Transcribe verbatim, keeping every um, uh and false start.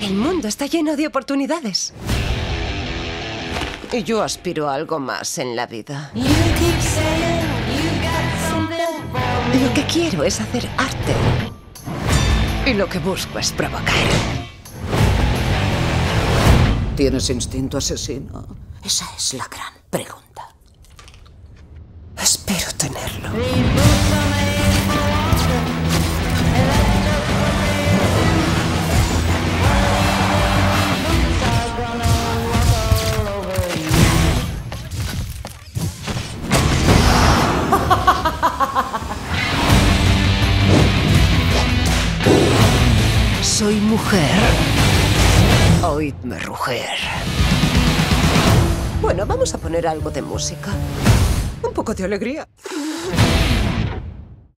El mundo está lleno de oportunidades. Y yo aspiro a algo más en la vida. Lo que quiero es hacer arte. Y lo que busco es provocar. ¿Tienes instinto asesino? Esa es la gran pregunta. Espero tenerlo. Soy mujer. Oídme rugir. Bueno, vamos a poner algo de música. Un poco de alegría.